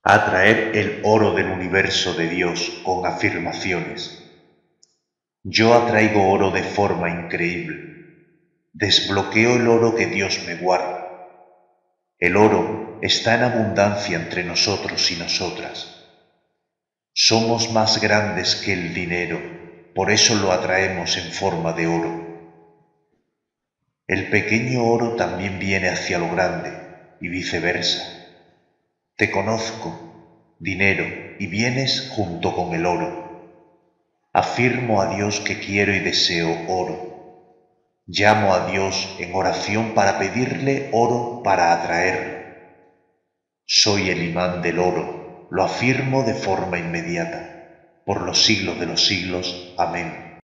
Atraer el oro del universo de Dios con afirmaciones. Yo atraigo oro de forma increíble. Desbloqueo el oro que Dios me guarda. El oro está en abundancia entre nosotros y nosotras. Somos más grandes que el dinero, por eso lo atraemos en forma de oro. El pequeño oro también viene hacia lo grande y viceversa. Te conozco, dinero, y vienes junto con el oro. Afirmo a Dios que quiero y deseo oro. Llamo a Dios en oración para pedirle oro para atraerlo. Soy el imán del oro, lo afirmo de forma inmediata. Por los siglos de los siglos. Amén.